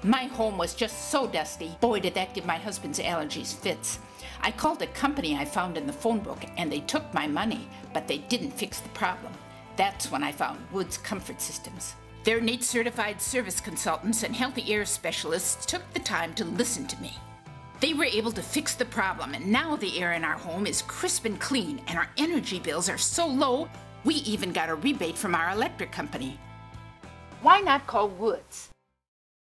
My home was just so dusty. Boy, did that give my husband's allergies fits. I called a company I found in the phone book and they took my money, but they didn't fix the problem. That's when I found Woods Comfort Systems. Their NATE certified service consultants and healthy air specialists took the time to listen to me. They were able to fix the problem, and now the air in our home is crisp and clean, and our energy bills are so low, we even got a rebate from our electric company. Why not call Woods?